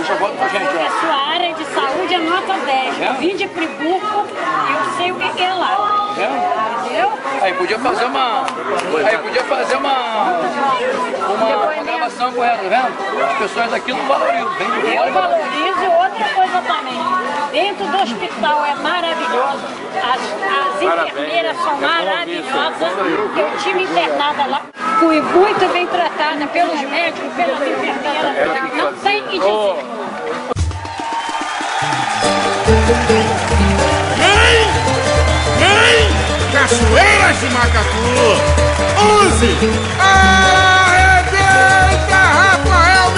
Deixa a volta pra gente, ó. A sua área de saúde é nota 10. Eu vim de Friburgo e eu sei o que é lá. Entendeu? Aí podia fazer uma gravação com ela, tá vendo? As pessoas daqui não valorizam. Eu valorizo outra coisa também. Dentro do hospital é maravilhoso. As enfermeiras são maravilhosas. Eu tive internada lá. Fui muito bem tratada pelos médicos, pelas enfermeiras. Não tem que dizer. Cachoeiras de Macacu, use arrebenta Rafael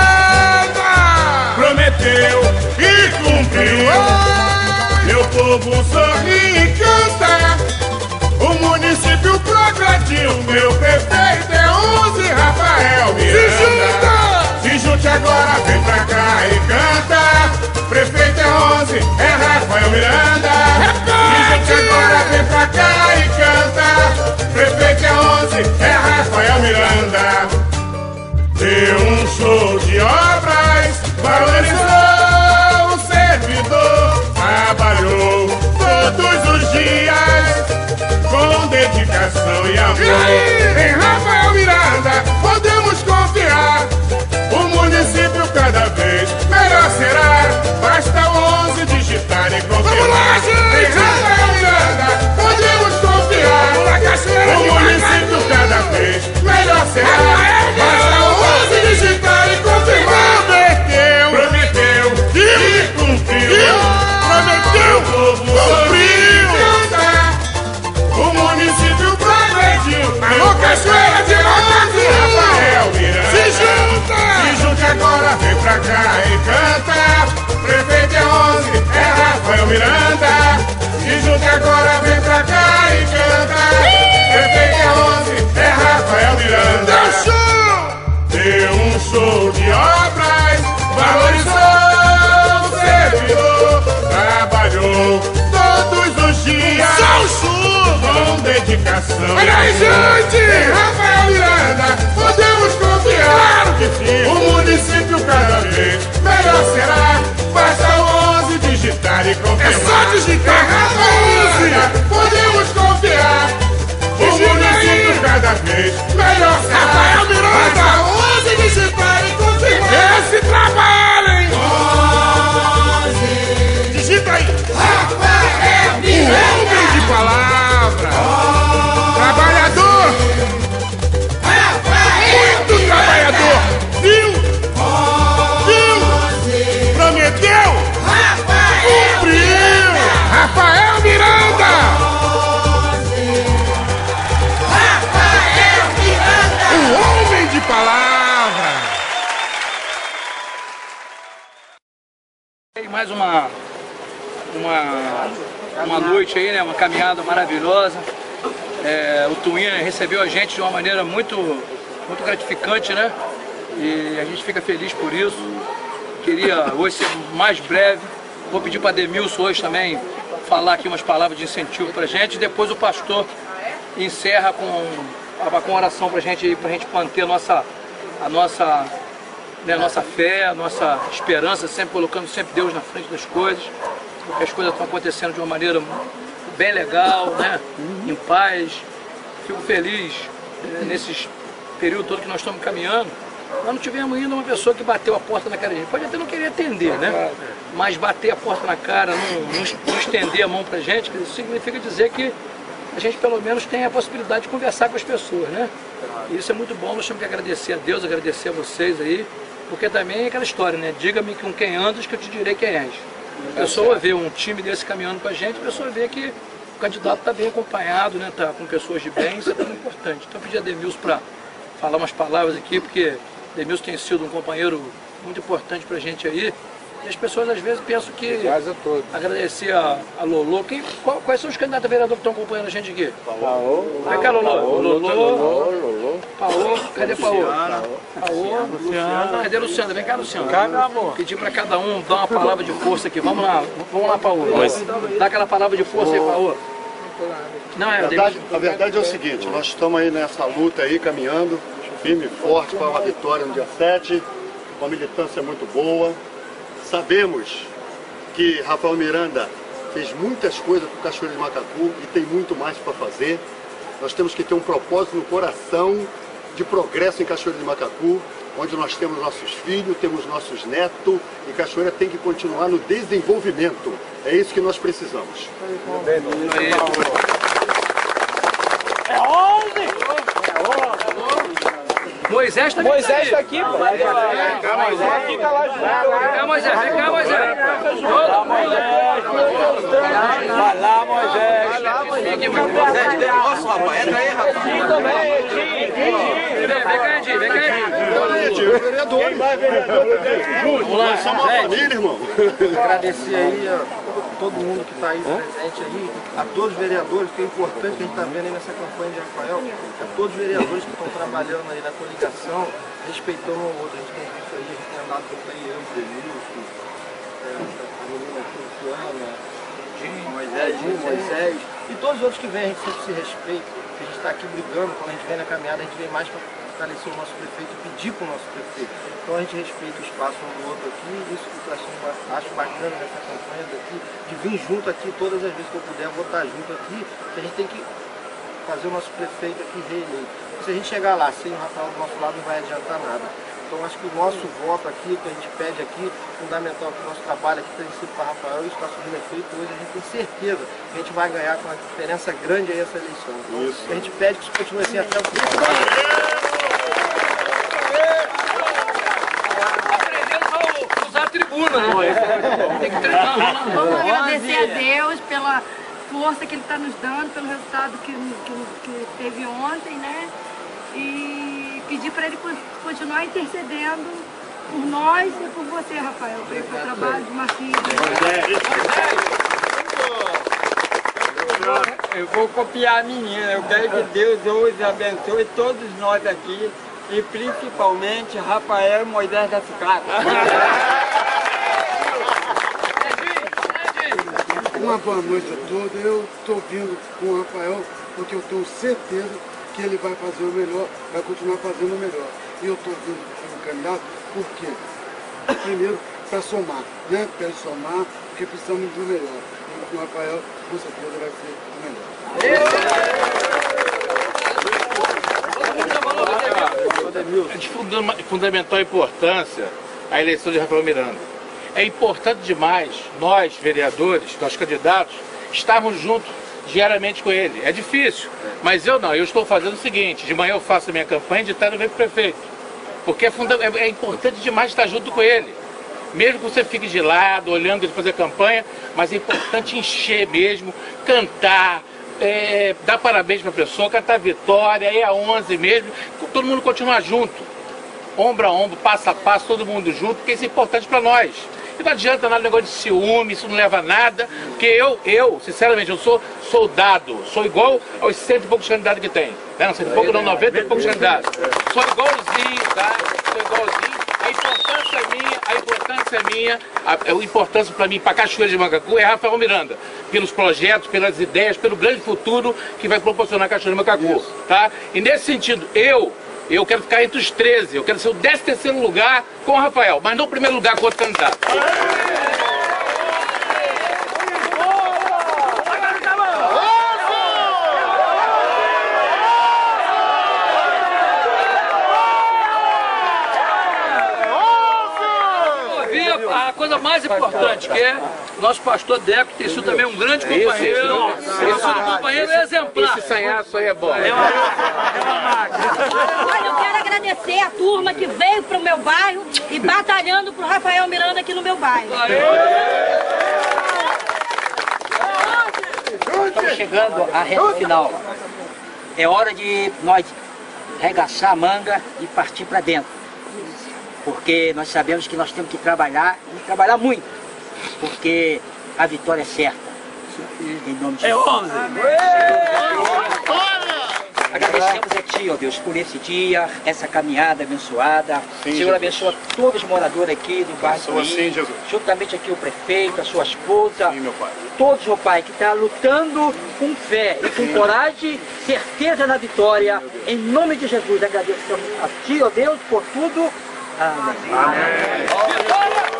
Miranda, prometeu e cumpriu. Meu povo sorri e canta, o município progrediu. Meu prefeito é Use Rafael Miranda. Se junte agora, vem pra cá e canta. Prefeito é Use, é Rafael Miranda. Se junte agora, vem pra cá e canta. Prefeito é Use, é Rafael Miranda. Deu um show de obras, valorizou o servidor, trabalhou todos os dias com dedicação e amor. Em Rafael Miranda podemos confiar, o município cada vez melhor será. Basta o 11 digitar e confirmar. Vamos lá, gente! Em Rafael Miranda podemos confiar, o município cada vez melhor será. Basta o 11 digitar e confirmar. Prometeu e cumpriu. Prometeu, cumpriu. O município progrediu. Alô, Cachoeira de Use, Rafael Miranda. Se junte agora, vem pra cá e canta. Prefeito é 11, é Rafael Miranda. Se junte agora, vem pra cá e canta. Prefeito é 11, é Rafael Miranda. Deu um show de obras, valorizou o servidor, trabalhou todos os dias com dedicação. Olha aí, gente! Em Rafael Miranda podemos confiar, claro que sim. O município cada vez melhor será. Basta o 11 digitar e confirmar. É só digitar. Em Rafael Miranda podemos confiar, o município cada vez melhor será. Rafael Miranda, basta o 11 digitar e confirmar. Esse trabalho, hein? 11. Digita aí. Rafael Miranda. Um homem de palavra. Trabalhador. Muito trabalhador. Viu? Viu? Prometeu. Cumpriu. Rafael Miranda. Rafael Miranda. Um homem de palavra. Mais uma noite aí, né? Uma caminhada maravilhosa. O Twin recebeu a gente de uma maneira muito gratificante, né? E a gente fica feliz por isso. Queria hoje ser mais breve. Vou pedir para Demilson hoje também falar aqui umas palavras de incentivo para a gente. Depois o pastor encerra com oração para a gente manter a nossa fé, a nossa esperança, sempre colocando sempre Deus na frente das coisas, porque as coisas estão acontecendo de uma maneira bem legal, né? Em paz. Fico feliz nesses períodos todo que nós estamos caminhando. Nós não tivemos ainda uma pessoa que bateu a porta na cara de gente. Pode até não querer atender, né? Mas bater a porta na cara, não estender a mão pra gente, isso significa dizer que a gente pelo menos tem a possibilidade de conversar com as pessoas, né? E isso é muito bom, nós temos que agradecer a Deus, agradecer a vocês aí, porque também é aquela história, né? Diga-me com quem andas que eu te direi quem és. A pessoa vê um time desse caminhando com a gente, a pessoa vê que o candidato está bem acompanhado, né? Está com pessoas de bem, isso é muito importante. Então eu pedi a Demilson para falar umas palavras aqui, porque Demilson tem sido um companheiro muito importante para a gente aí. E as pessoas às vezes pensam que agradecer a Lolo. Quais são os candidatos a vereador que estão acompanhando a gente aqui? Paô. Vem cá, Lolo. Lolo. Paô. Cadê Paô? Paô. Luciana. Cadê Luciana? Vem cá, Luciana. Cá, meu amor. Pedir para cada um dar uma palavra de força aqui. Vamos lá, Paô. Dá aquela palavra de força aí, Paô. Não, a verdade é o seguinte, nós estamos aí nessa luta aí, caminhando, firme e forte para uma vitória no dia 7, uma militância muito boa. Sabemos que Rafael Miranda fez muitas coisas para o Cachoeira de Macacu e tem muito mais para fazer. Nós temos que ter um propósito no coração de progresso em Cachoeira de Macacu, onde nós temos nossos filhos, temos nossos netos, e Cachoeira tem que continuar no desenvolvimento. É isso que nós precisamos. É 11! Moisés também Moisés está aqui, pô. Moisés fica lá junto. Vem cá, Moisés, vem cá, Moisés. Todo mundo. Vai lá, Moisés. Nossa, rapaz, entra aí, rapaz. Tim também, Vem cá, Edinho, vem cá, Edinho. Vereadores. Nós somos uma família, irmão. Agradecer aí a todo mundo que está aí presente aí, a todos os vereadores, que é importante que a gente está vendo aí nessa campanha de Rafael, a todos os vereadores que estão trabalhando aí na coligação, respeitando o outro. A gente tem visto aí, a gente tem andado junto aí, eu, Denilson, a menina Cristiana, Moisés, e todos os outros que vêm, a gente sempre se respeita, que a gente está aqui brigando, quando a gente vem na caminhada, a gente vem mais para fortalecer o nosso prefeito e pedir para o nosso prefeito. Então a gente respeita o espaço um do outro aqui, isso que eu acho bacana nessa campanha daqui, de vir junto aqui todas as vezes que eu puder, vou estar junto aqui, que a gente tem que fazer o nosso prefeito aqui reeleito. Se a gente chegar lá sem o Rafael do nosso lado, não vai adiantar nada. Então acho que o nosso voto aqui, que a gente pede aqui, fundamental que o nosso trabalho aqui tem sido para Rafael, isso está sendo feito hoje, a gente tem certeza que a gente vai ganhar com uma diferença grande aí essa eleição. Então, a gente pede que isso continue assim até o fim. Usar a tribuna, né? Tem que treinar. Vamos agradecer a Deus pela força que Ele está nos dando, pelo resultado que teve ontem, né? E pedir para Ele continuar intercedendo por nós e por você, Rafael, pelo trabalho de Marquinhos. Eu vou copiar a menina, eu quero que Deus hoje abençoe todos nós aqui e principalmente Rafael Moisés da Sucata. Uma boa noite a todos. Eu estou vindo com o Rafael porque eu tenho certeza que ele vai fazer o melhor, vai continuar fazendo o melhor. E eu estou vindo como candidato porque, primeiro, para somar, né? Para somar, porque precisamos do melhor. E com o Rafael, com certeza, vai ser o melhor. É de fundamental importância a eleição de Rafael Miranda. É importante demais nós, vereadores, nós candidatos, estarmos juntos diariamente com ele. É difícil, mas eu não. Eu estou fazendo o seguinte, de manhã eu faço a minha campanha, de tarde eu venho para o prefeito. Porque é importante demais estar junto com ele. Mesmo que você fique de lado, olhando ele fazer campanha, mas é importante encher mesmo, cantar, dar parabéns para a pessoa, cantar vitória, é a 11 mesmo, todo mundo continuar junto, ombro a ombro, passo a passo, todo mundo junto, porque isso é importante para nós. E não adianta nada negócio de ciúme, isso não leva a nada, porque eu, sinceramente, eu sou soldado, sou igual aos 100 e poucos candidatos que tem. Não, 100 e poucos não, 90 e poucos candidatos. Sou igualzinho, tá? Sou igualzinho. A importância para mim, para Cachoeira de Macacu, é Rafael Miranda. Pelos projetos, pelas ideias, pelo grande futuro que vai proporcionar a Cachoeira de Macacu. Tá? E nesse sentido, eu quero ficar entre os 13, eu quero ser o 13º lugar com o Rafael, mas não o primeiro lugar com outro candidato. A coisa mais importante que é nosso pastor Deco, que tem sido também um grande companheiro, companheiro exemplar. Esse sanhaço aí é bom. Olha, eu quero agradecer a turma que veio para o meu bairro e batalhando para o Rafael Miranda aqui no meu bairro. Estamos chegando à reta final. É hora de nós arregaçar a manga e partir para dentro. Porque nós sabemos que nós temos que trabalhar e trabalhar muito, porque a vitória é certa. Em nome de Jesus. Agradecemos a Ti, ó Deus, por esse dia, essa caminhada abençoada. Sim, Senhor, Jesus. abençoa todos os moradores aqui do bairro. Sim, Jesus. Juntamente aqui o prefeito, a sua esposa. Sim, meu Pai. Todos, ó Pai, que está lutando com fé e com coragem, certeza na vitória. Em nome de Jesus, agradecemos a Ti, ó Deus, por tudo. Amém. Vitória!